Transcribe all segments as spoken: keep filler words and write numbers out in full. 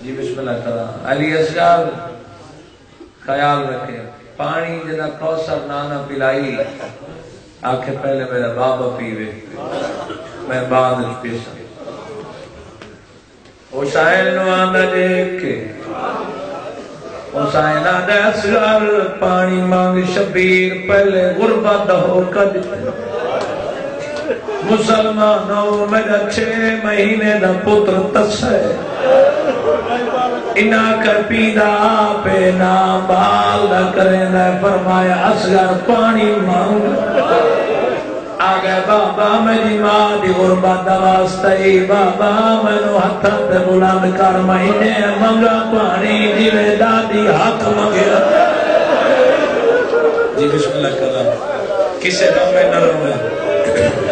جی بسم اللہ کرا علی اصغر خیال رکھے پانی جنا کوثر نانا پلائی آکھے پہلے میرا بابا پیوے میں بعد پیسا حسین نو آنا دیکھ کے حسین آدھے اصغر پانی مانگ شبیر پہلے غربت ہو کر مسلمانوں میرا چھ مہینے دا پتر تس ہے انہا کر پیدا پہ نام بال دا کریں دا فرمایا اصغر پانی مانگ آگے بابا میری ماں دی غربت دا واسطہی بابا میں نو ہتھا تے بلند کر مہینے منگا پانی جیوے دادی حق مگیا جی بسم اللہ کرام کسے نام میں نہ رہوں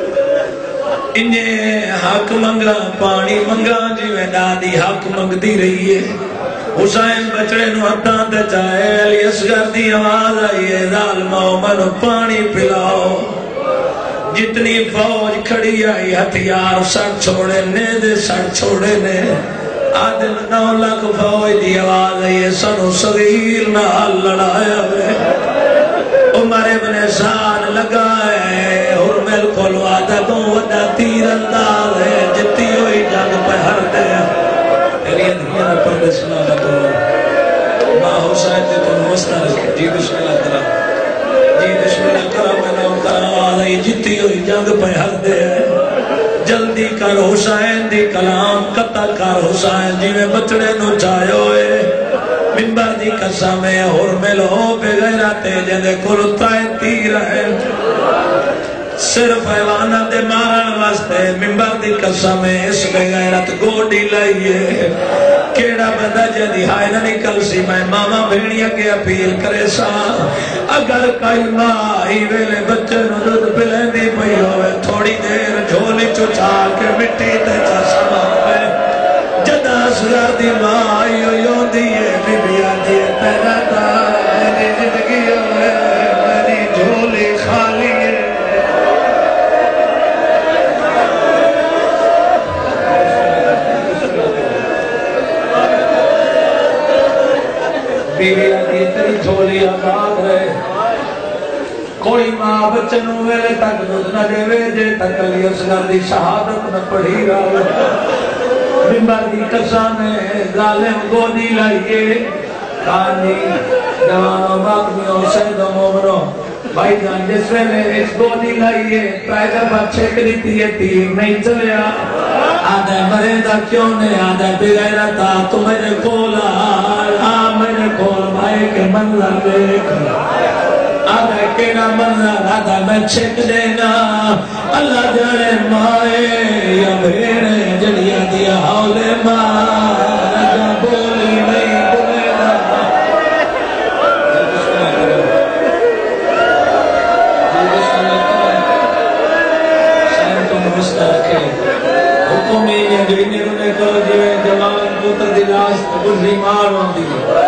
انہیں حق منگا پانی منگا جی میں دادی حق منگ دی رہی ہے حسین بچڑے نو ہتھاں تے چاہے علی اصغر دی آواز آئی ہے ظالماؤ منو پانی پلاؤ جتنی فوج کھڑی آئی ہتھیار سڑ چھوڑے نے دے سڑ چھوڑے نے آدم نو لکھ فوج دی آواز آئی ہے سنو صغیر نہ لڑایا ہے عمر ابن سعد لگائے حرمل کھولوا دا تو وڈا تیر انداز ہے جتی ہوئی جنگ پہ ہر دے تیری دنیا میں پردے سنا لگو ماں حسین جی تو نمستہ رکھے جی بسم اللہ کرام جی بسم اللہ کرام میں نام کرام آلائی جتی ہوئی جنگ پہ ہر دے جلدی کر حسین دی کلام قطع کر حسین جی میں بچڑے نو چاہے ہوئے منبر دی قسم ہے حرمل ہو بے غیرت جدے کرتائے تیر ہے صرف حیوانہ دے مارن واسطے منبر دی قسم ہے اس بے غیرت گوڑی لائیے کیڑا بندہ جدی ہائے نہ نکل سی میں ماما بھیڑیا کے اپیل کرے سا اگر کئی ماں ہی ویلے بچے نرد پلیں دی پئی ہوئے تھوڑی دیر جھولی چچا کے مٹی تے چسما ہوئے جدہ اصغر دی ماں آئی ہوئی دیئے بی بی آدھیے پیدا تا میری زندگی ہوئے میری جھولی خالی ہے بی بی آدھیے تیری جھولی آباد ہے کوئی ماں بچن ہوئے تک دودھ نہ دے وے جے تک علی اصغر دی شہادت نہ پڑھی رہا منبر دی قسم ہے ظالم گودی لائیے کانی جوانوں باقیوں سیدوں مومنوں بھائی جان جس ویلے اس گودی لائیے پیدا پر چھک دیتی ہے تیر نہیں چلیا آدھے مریدہ کیوں نے آدھے بغیرتا تو میرے کھولا آ میرے کھول بھائی کے منظر دیکھ آدھے کیڑا منظر آدھے میں چھک دینا اللہ جانے مائے یا بھیڑے جڑیا دیا حولے ماں بولی نہیں بولے نا سین تو مستہ رکھے حکومی یہ دوینے رونے کرو جیوے جوان پوتر دلاس گزری مار ہوندی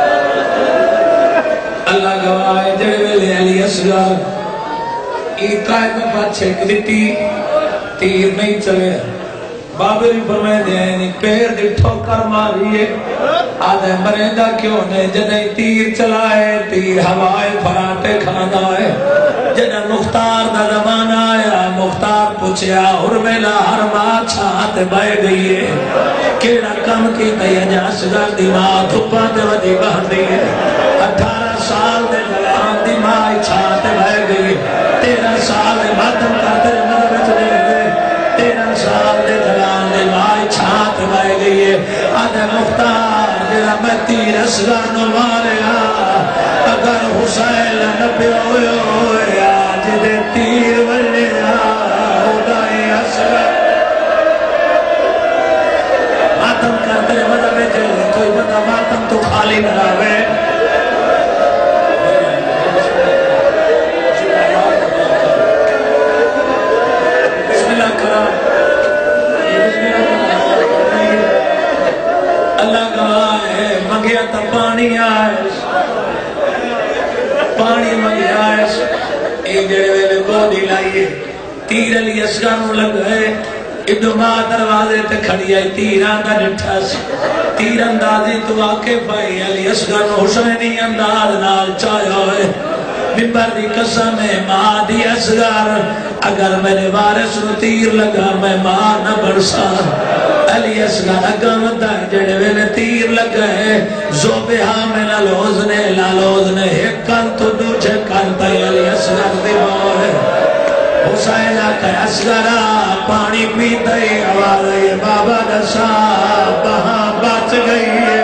اللہ گواہ جڑے ویلے علی اصغر ایتائے میں پاس چھک دیتی تیر نہیں چلے بابر فرمائے دے نہیں پیر دی ٹھوکر ماریے آدھے مریندہ کیوں نے جنہیں تیر چلائے تیر ہوائے فراٹے کھانا ہے جنہیں مختار دا زمان آیا مختار پوچھیا حرمیلا ہر ماں چھاتے بائے گئی ہے کیڑا کم کی تیجا اصغر دی ماں دھپا دے ودی بہن دی ہے اٹھارہ سال دے جلان دی ماں چھاتے بائے گئی تیرہ سال دے ماتم کرتے مدد بچ دے گئے تیرہ سال دے جلان دی ماں چھاتے بائے گئی ہے آدھے مختار جرہ میں تیر اصغر نو ماریا اگر حسین نبی ہوئے ہوئے آج دے تیر ولیا خدای اصغر ماتم کرتے مدد بچ دے کوئی بندہ ماتم تو خالی نہ رہے اللہ گواہ ہے مگیا تا پانی آئے پانی مگیا آئے ایک جڑے ویلے گودی لائیے تیر علی اصغر لگ گئے ابن ماں دروازے تے کھڑی آئی تیر آنگا ڈٹھا سی تیر اندازی تو واقف ہے علی اصغر حسینی انداز نال چایا ہوئے ممبر دی قسم ہے ماں دی اصغر اگر میرے وارث نو تیر لگا میں ماں نہ برسا علی اصغر اگم در جڑے ویلے تیر لگا ہے زوبہا میں لالوز نے لالوز نے ایک کن تو دوچے کرتا ہے علی اصغر دی ماں ہے حسین آکھا اصغرہ پانی پیتا ہی آواز ہے بابا دسا بہاں بچ گئی ہے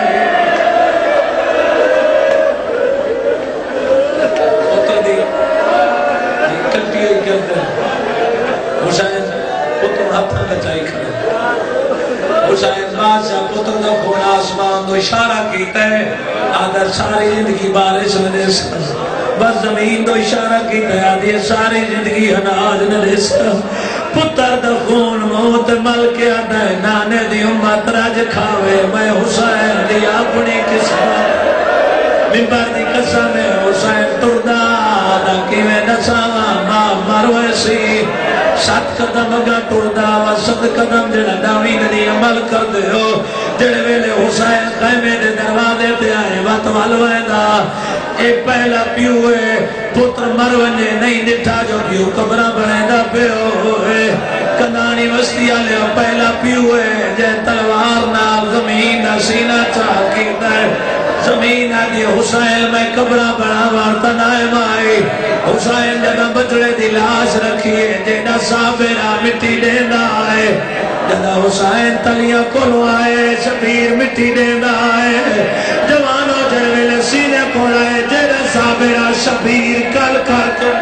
پتر دی کٹی ہوئی کرتے حسین پتر ہاتھاں بچائی کھڑے حسین بادشاہ پتر دا خون آسمان دو اشارہ کیتا ہے آدھر ساری زندگی بارش میں دے سکتا بس زمین دو اشارہ کیتا ہے آدھی ساری زندگی اناج نہ دے سکتا پتر دا خون موت مل کے آدھا ہے نانے دی امت رج کھاوے میں حسین دی اپنی قسمت ممبر دی قسم ہے حسین تردہ آدھا کیویں نساوا ماں مروے سی سات قدم اگا ٹردہ و ست قدم جڑا داوی ندی عمل کر دے ہو جڑے ویلے حسین خیمے دے دروازے پہ آئے وقت والوے دا ایک پہلا پیو ہے پتر مرونے نہیں دٹھا جو پیو قبرہ بڑھے دا پیو ہے کنانی وستی آلے پہلا پیو ہے جے تلوار نال زمین دا سینہ چاہ کیتا ہے زمین آدھی حسین میں قبرہ بڑھا وارتا نائم آئی حسین جگہ بچڑے دی لاش رکھیے جیڑا صابرہ مٹی دینا آئے جگہ حسین تلیہ کلو آئے شبیر مٹی دینا آئے جوانوں جڑوے سینے کھول آئے جیڑا صابرہ شبیر کل کر کر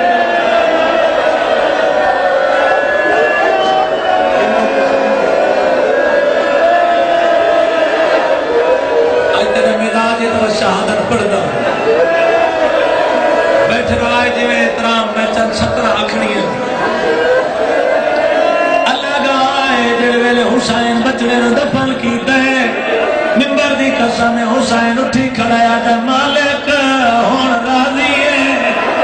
شہادت پڑھ دا بیٹھ رہا ہے جویں احترام میں چند سترہ آکھنی ہے اللہ گاہ جڑے ویلے حسین بچڑے نو دفن کیتا ہے ممبر دی قسم حسین اٹھی کھڑایا تے مالک ہن راضی ہے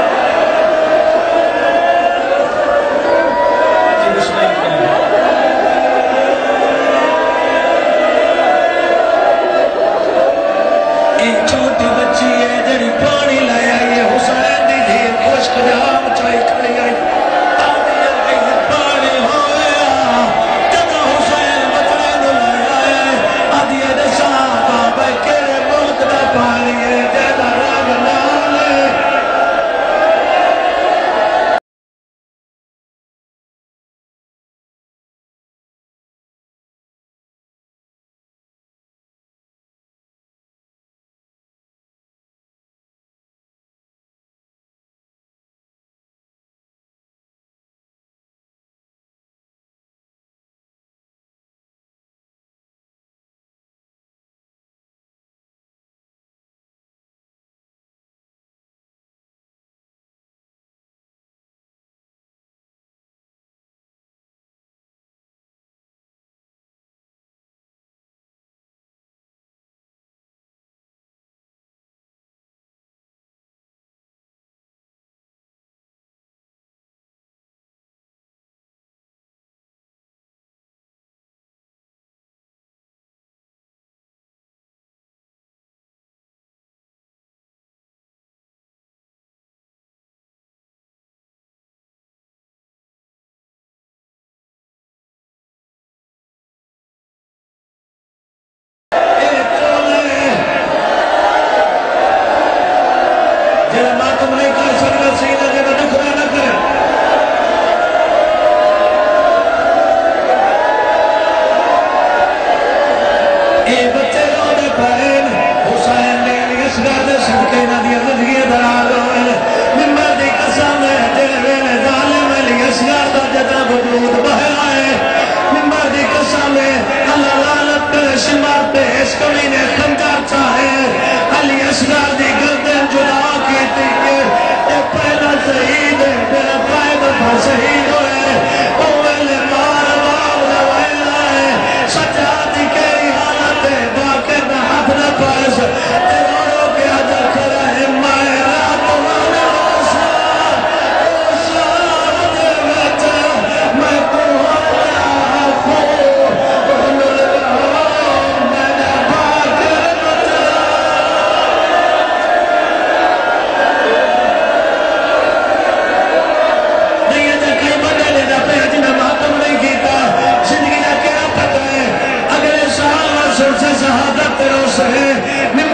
چھوٹی بچی ہے جڑی پانی لایا یہ حسین دی دھیر خوشک جام چاہی کھڑی آئی آدھی آئی پانی ہویا جب حسین بچڑے نو لایا ہے آدھی دسا بابا کے ملک دا پانی ہے جیدہ رگ لالے شہادت روسے